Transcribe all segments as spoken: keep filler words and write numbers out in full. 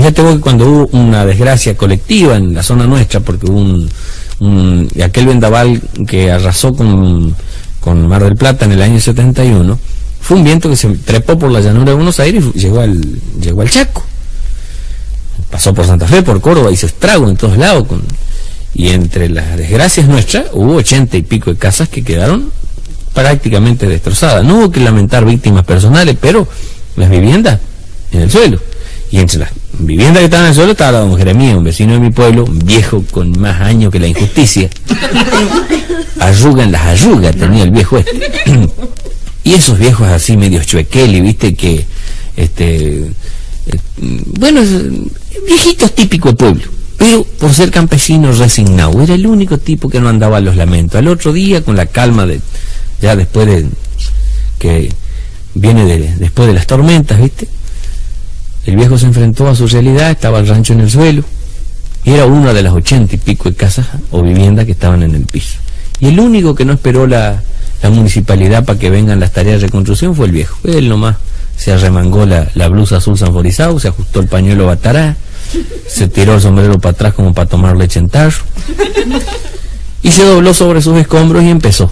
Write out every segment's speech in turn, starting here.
Fíjate vos que cuando hubo una desgracia colectiva en la zona nuestra, porque hubo un, un aquel vendaval que arrasó con, con Mar del Plata en el año setenta y uno, fue un viento que se trepó por la llanura de Buenos Aires y llegó al, llegó al Chaco. Pasó por Santa Fe, por Córdoba, hizo estrago en todos lados. Con, y entre las desgracias nuestras hubo ochenta y pico de casas que quedaron prácticamente destrozadas. No hubo que lamentar víctimas personales, pero las viviendas en el suelo. Y entre las viviendas que estaban en el suelo estaba la don Jeremías, un vecino de mi pueblo, un viejo con más años que la injusticia. Arruga en las arrugas tenía el viejo este. Y esos viejos así medio chuequeli, viste, que este eh, bueno, viejitos típicos de pueblo, pero por ser campesino resignado, era el único tipo que no andaba a los lamentos. Al otro día, con la calma de ya después de que viene de, después de las tormentas, viste, el viejo se enfrentó a su realidad. Estaba el rancho en el suelo y era una de las ochenta y pico de casas o viviendas que estaban en el piso, y el único que no esperó la, la municipalidad para que vengan las tareas de reconstrucción fue el viejo. Él nomás se arremangó la, la blusa azul sanforizado, se ajustó el pañuelo batará, se tiró el sombrero para atrás como para tomar leche en tarro y se dobló sobre sus escombros y empezó.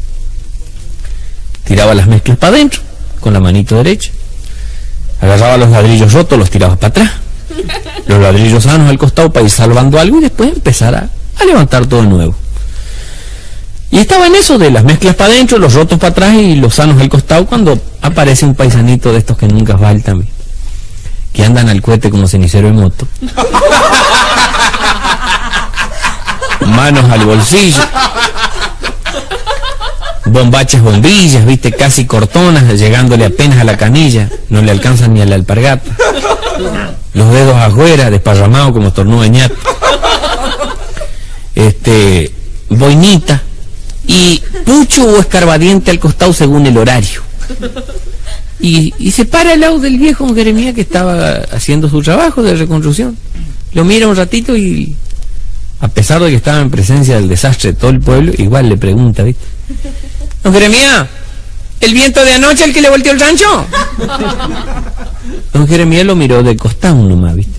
Tiraba las mezclas para adentro con la manito derecha, agarraba los ladrillos rotos, los tiraba para atrás, los ladrillos sanos al costado para ir salvando algo, y después empezar a, a levantar todo de nuevo. Y estaba en eso de las mezclas para adentro, los rotos para atrás y los sanos al costado, cuando aparece un paisanito de estos que nunca faltan, que andan al cohete como cenicero de moto, manos al bolsillo, bombachas, bombillas, viste, casi cortonas, llegándole apenas a la canilla, no le alcanzan ni a la alpargata, los dedos afuera, desparramados como estornudo de ñato, este, boinita y pucho o escarbadiente al costado según el horario. Y, y se para al lado del viejo Jeremías, que estaba haciendo su trabajo de reconstrucción. Lo mira un ratito y, a pesar de que estaba en presencia del desastre de todo el pueblo, igual le pregunta, ¿viste? Don Jeremías, ¿el viento de anoche el que le volteó el rancho? Don Jeremías lo miró de costado nomás, ¿viste?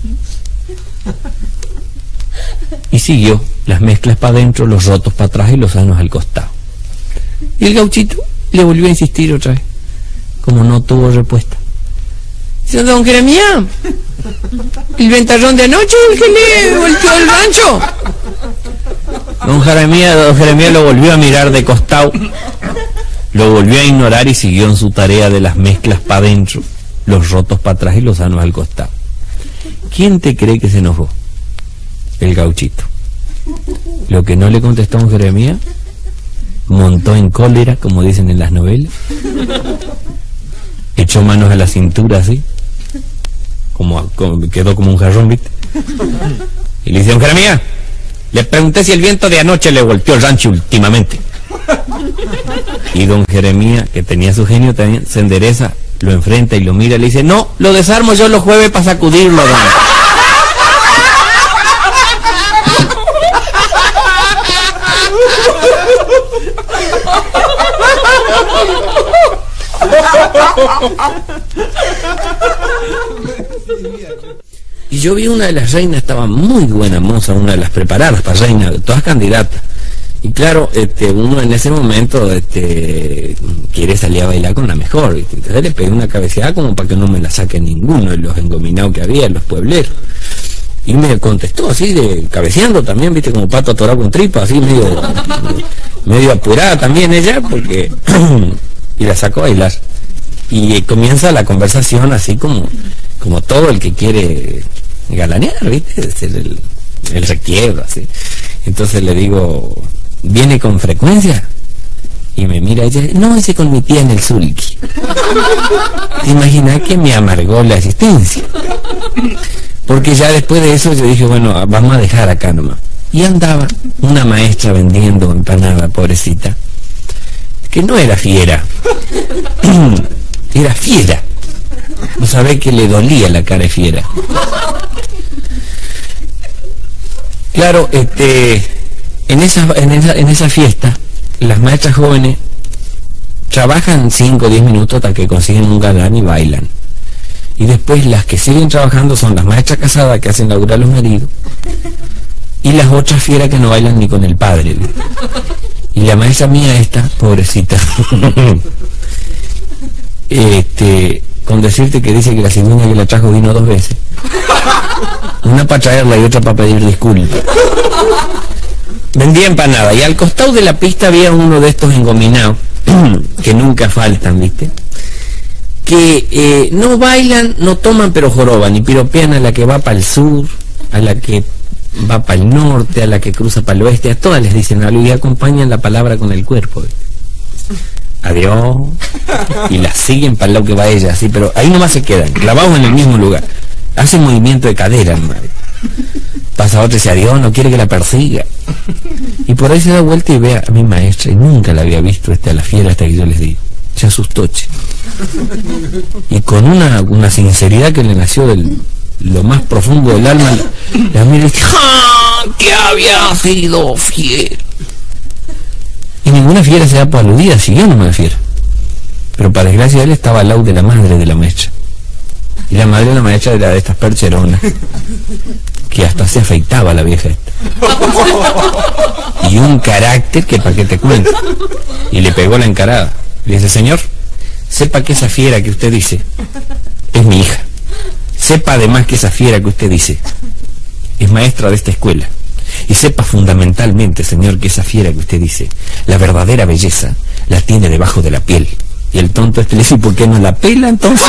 Y siguió las mezclas para adentro, los rotos para atrás y los sanos al costado. Y el gauchito le volvió a insistir otra vez, como no tuvo respuesta. Dice: don Jeremías, ¿el ventarrón de anoche el que le volteó el rancho? Don Jeremías, don Jeremías lo volvió a mirar de costado, lo volvió a ignorar y siguió en su tarea de las mezclas para adentro, los rotos para atrás y los sanos al costado. ¿Quién te cree que se enojó? El gauchito. Lo que no le contestó a don Jeremías, montó en cólera, como dicen en las novelas, echó manos a la cintura así, como, como quedó como un jarrón, ¿viste? Y le dice: don Jeremías, le pregunté si el viento de anoche le volteó el rancho últimamente. Y don Jeremías, que tenía su genio también, se endereza, lo enfrenta y lo mira y le dice: no, lo desarmo yo los jueves para sacudirlo, don. Y yo vi una de las reinas, estaba muy buena moza, una de las preparadas para reina, todas candidatas. Y claro, este, uno en ese momento este, quiere salir a bailar con la mejor, ¿viste? Entonces le pegué una cabeceada como para que no me la saque ninguno de los engominados que había, los puebleros. Y me contestó así, de cabeceando también, viste, como pato atorado con tripa, así medio, medio apurada también ella, porque y la sacó a bailar. Y eh, comienza la conversación así como, como todo el que quiere galanear, viste, es el, el requiebro, así. Entonces le digo: ¿viene con frecuencia? Y me mira ella: no, ese con mi tía en el Sulki. ¿Te imaginas que me amargó la asistencia? Porque ya después de eso yo dije: bueno, vamos a dejar acá nomás. Y andaba una maestra vendiendo empanada, pobrecita, que no era fiera, era fiera. No sabés que le dolía la cara de fiera. Claro, este, en esa, en esa, en esa fiesta, las maestras jóvenes trabajan cinco o diez minutos hasta que consiguen un galán y bailan. Y después las que siguen trabajando son las maestras casadas que hacen laburar a los maridos y las otras fieras que no bailan ni con el padre. Y la maestra mía esta, pobrecita, este, con decirte que dice que la cigüeña que la trajo vino dos veces, una para traerla y otra para pedir disculpas. Vendía empanada y al costado de la pista había uno de estos engominados que nunca faltan, ¿viste? Que eh, no bailan, no toman, pero joroban y piropean a la que va para el sur, a la que va para el norte, a la que cruza para el oeste, a todas les dicen algo y acompañan la palabra con el cuerpo, ¿viste? Adiós, y la siguen para el lado que va ella, así, pero ahí nomás se quedan, clavados en el mismo lugar, hacen movimiento de cadera, madre. Pasa otra y dice adiós, no quiere que la persiga, y por ahí se da vuelta y ve a mi maestra y nunca la había visto este, a la fiera hasta que yo les digo, se asustó, che. Y con una, una sinceridad que le nació del lo más profundo del alma, la, la mira y dice, ¡ah, que había sido fiera! Y ninguna fiera se da por aludida, siguió una fiera. Pero para desgracia de él estaba al lado de la madre de la maestra. Y la madre de la maestra era de estas percheronas, que hasta se afeitaba la vieja esta. Y un carácter que para qué te cuento. Y le pegó la encarada. Le dice, señor, sepa que esa fiera que usted dice es mi hija. Sepa además que esa fiera que usted dice es maestra de esta escuela. Y sepa fundamentalmente, señor, que esa fiera que usted dice, la verdadera belleza, la tiene debajo de la piel. Y el tonto este le dice, ¿por qué no la pela entonces?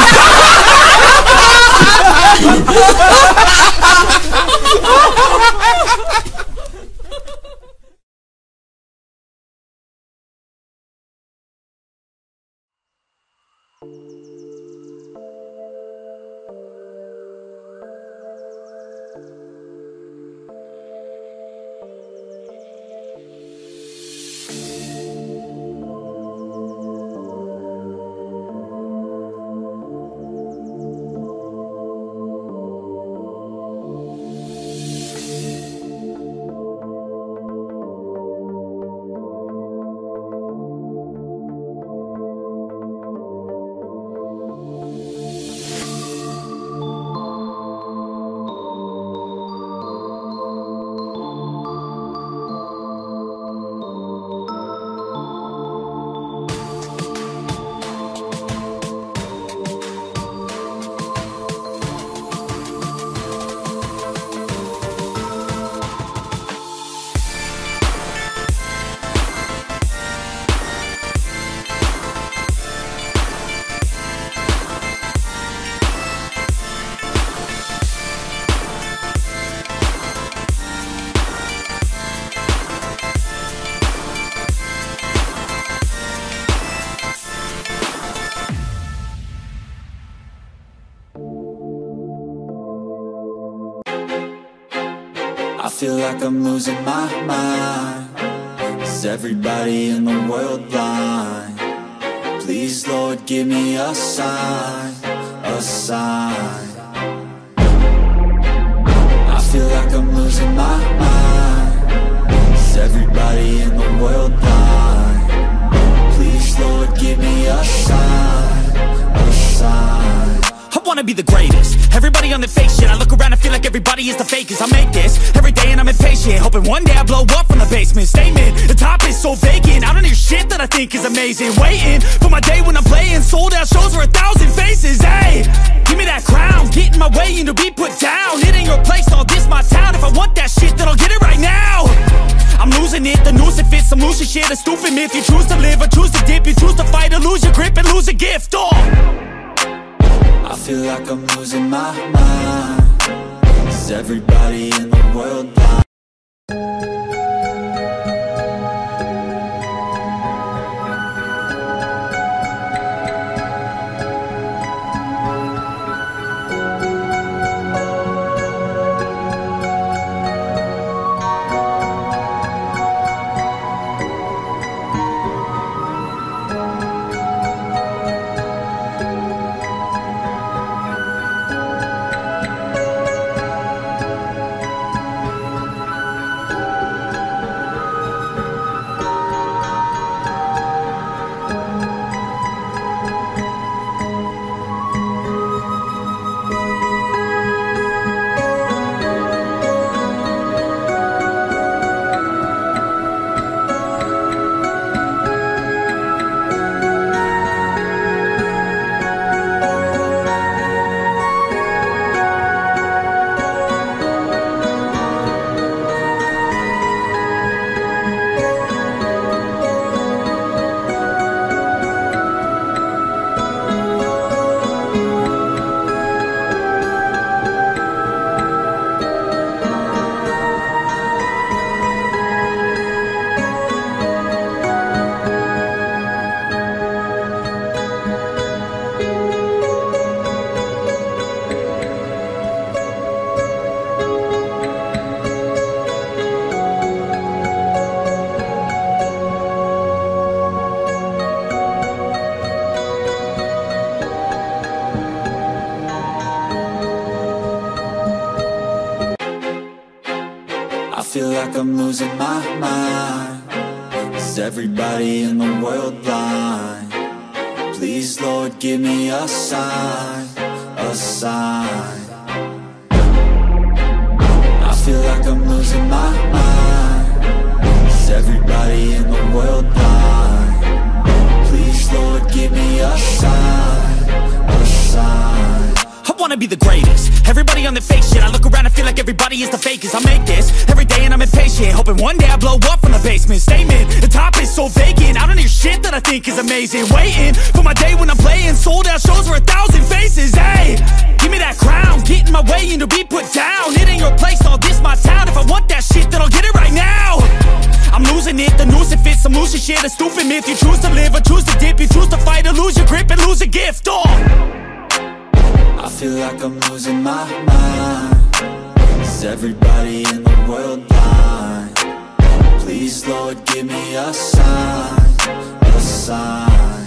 I feel like I'm losing my mind. Is everybody in the world blind? Please, Lord, give me a sign, a sign. I feel like I'm losing my mind. Is everybody in the world blind? Please, Lord, give me a sign, a sign. I wanna be the greatest. Everybody on the fake shit. I look around and feel like everybody is the fakest. I make this every day and I'm impatient, hoping one day I blow up from the basement. Statement, the top is so vacant. I don't hear shit that I think is amazing. Waiting for my day when I'm playing sold out shows for a thousand faces. Hey, give me that crown, get in my way and to be put down. It ain't your place, all this my town. If I want that shit, then I'll get it right now. I'm losing it, the noose it fits. I'm losing shit, a stupid myth. You choose to live or choose to dip. You choose to fight or lose your grip and lose a gift. Oh, I feel like I'm losing my mind. Is everybody in the world blind? like I'm losing my mind. Is everybody in the world blind? Please, Lord, give me a sign, a sign. I feel like I'm losing my mind. Is everybody in the world blind? Please, Lord, give me a sign, a sign. I wanna be the greatest. Everybody on the fake shit. I look around and feel like everybody is the fakest. I make this every day and I'm impatient, hoping one day I blow up from the basement. Statement, the top is so vacant. I don't hear shit that I think is amazing. Waiting for my day when I'm playing sold out shows for a thousand faces. Hey, give me that crown, get in my way and to be put down. It ain't your place, all this my town. If I want that shit, then I'll get it right now. I'm losing it, the noose it fits. I'm losing shit, a stupid myth. You choose to live or choose to dip. You choose to fight or lose your grip and lose a gift. Oh, I feel like I'm losing my mind. Is everybody in the world blind? Please, Lord, give me a sign, a sign.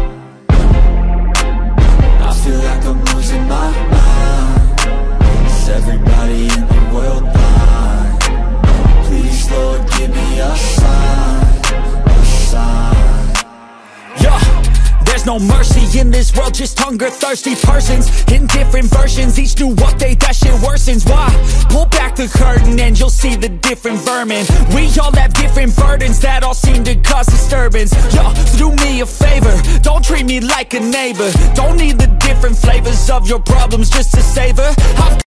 I feel like I'm losing my mind. Is everybody in the world blind? Please, Lord, give me a sign, a sign. yeah. There's no mercy in this world, just hunger-thirsty persons in different versions, each new update, that shit worsens. Why? Pull back the curtain and you'll see the different vermin. We all have different burdens that all seem to cause disturbance. Yo, so do me a favor, don't treat me like a neighbor. Don't need the different flavors of your problems just to savor. I've